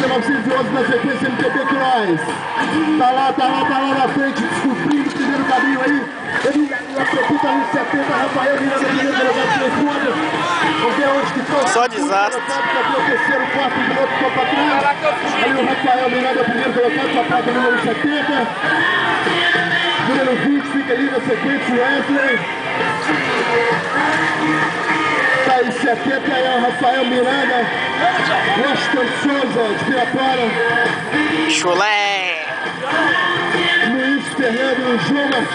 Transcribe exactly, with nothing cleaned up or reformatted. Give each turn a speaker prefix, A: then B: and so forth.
A: novecentos e onze na sequência M T B Cross. Tá lá, tá lá, tá lá na frente, descobrindo o primeiro caminho aí. Ele acredita ali setenta, Rafael Miranda, primeiro delegado de segundos. Vamos ver onde que estão.
B: Só desastre.
A: O terceiro, quarto piloto ficou pra trás. Ali o Rafael Miranda, primeiro colocado, sapato número setenta. Número vinte fica ali na sequência, Wesley. Tá aí setenta, aí é o Rafael Miranda. Washington Souza, de Pirapora.
B: Chulé!
A: Luiz Fernando, João Martins.